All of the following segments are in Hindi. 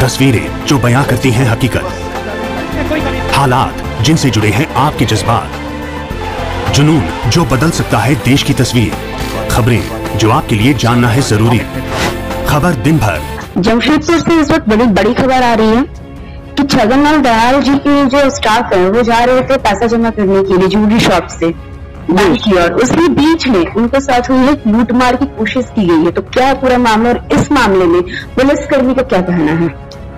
तस्वीरें जो बयां करती हैं हकीकत, हालात जिनसे जुड़े हैं आपके जज्बात, जुनून जो बदल सकता है देश की तस्वीर, खबरें जो आपके लिए जानना है जरूरी। खबर दिन भर। जमशेदपुर से इस वक्त बड़ी खबर आ रही है कि छगनलाल दयाल जी के जो स्टाफ है वो जा रहे थे पैसा जमा करने के लिए ज्वेलरी शॉप से बैंक की ओर। उसी बीच में उनके साथ हुई है लूटमार की कोशिश की गई है। तो क्या है पूरा मामला और इस मामले में पुलिसकर्मी का क्या कहना है?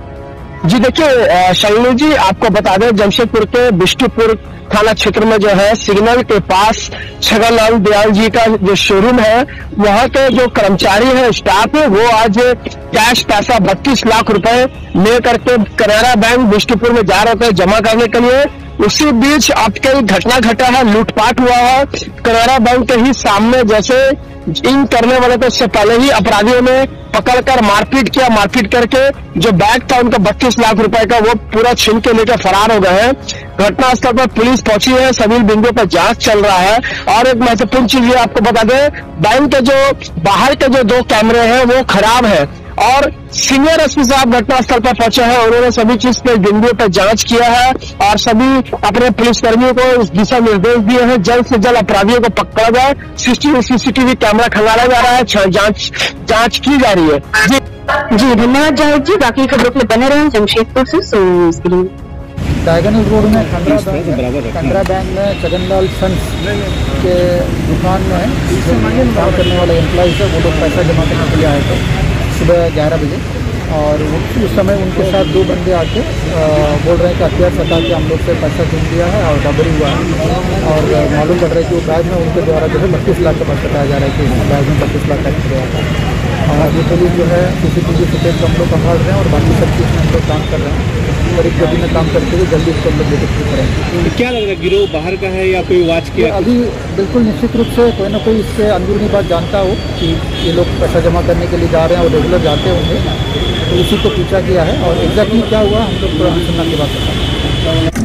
जी देखिए शालिनी जी, आपको बता दें जमशेदपुर के बिष्टुपुर थाना क्षेत्र में जो है सिग्नल के पास छगनलाल दयाल जी का जो शोरूम है, वहाँ के जो कर्मचारी है, स्टाफ है, वो आज कैश पैसा 32 लाख रुपए लेकर के कनारा बैंक बिष्टुपुर में जा रहे थे जमा करने के लिए। उसी बीच अब कई घटना घटा है, लूटपाट हुआ है कनारा बैंक के ही सामने। जैसे इन करने वाले तो इससे पहले ही अपराधियों ने पकड़कर मारपीट किया, मारपीट करके जो बैग था उनका 32 लाख रुपए का वो पूरा छीन के लेकर फरार हो गए हैं। घटनास्थल पर पुलिस पहुंची है, सभी बिंदुओं पर जांच चल रहा है। और एक महत्वपूर्ण चीज ये आपको बता दें, बैंक के जो बाहर के जो 2 कैमरे हैं वो खराब है और सीनियर एसपी साहब घटनास्थल पर पहुंचे हैं। उन्होंने सभी चीज के बिंदुओं पर जांच किया है और सभी अपने पुलिसकर्मियों को इस दिशा निर्देश दिए हैं जल्द से जल्द अपराधियों को पकड़ा जाए। सीसीटीवी कैमरा खंगाला जा रहा है, जांच की जा रही है। जी धन्यवाद जाहिद जी। बाकी खबरों के लिए बने रहे जमशेदपुर से। डायगोनल रोड में कनरा बैंक में छगनलाल सन्स के दुकान में काम करने वाले एम्प्लॉइज है, वो लोग पैसा जमा करने के लिए आए थे सुबह 11 बजे। और उस समय उनके साथ 2 बंदे आके बोल रहे हैं कि हथियार सटा के हम लोग से पैसा छीन लिया है और रबरी हुआ है। और मालूम पड़ रहा है कि वो बैग में उनके द्वारा जो है 32 लाख का पैसा बताया जा रहा है कि इस बैग में 32 लाख का गया था। और ये पुलिस जो है सीसीटीवी फुटेज को हम लोग संभाल रहे हैं और बाकी सब चीज़ में हम लोग काम कर रहे हैं। करीब गति में काम करते हुए जल्दी इसको हम लोग डिटेक्ट करेंगे। क्या लग रहा है, गिरोह बाहर का है या कोई वाच किया? अभी बिल्कुल निश्चित रूप से कोई ना कोई इससे अंदरूनी बात जानता हो कि ये लोग पैसा जमा करने के लिए जा रहे हैं और रेगुलर जाते होंगे, तो उसी को पूछा गया है। और एग्जैक्टली क्या हुआ हम लोग को अनुसंधान की बात बताएंगे।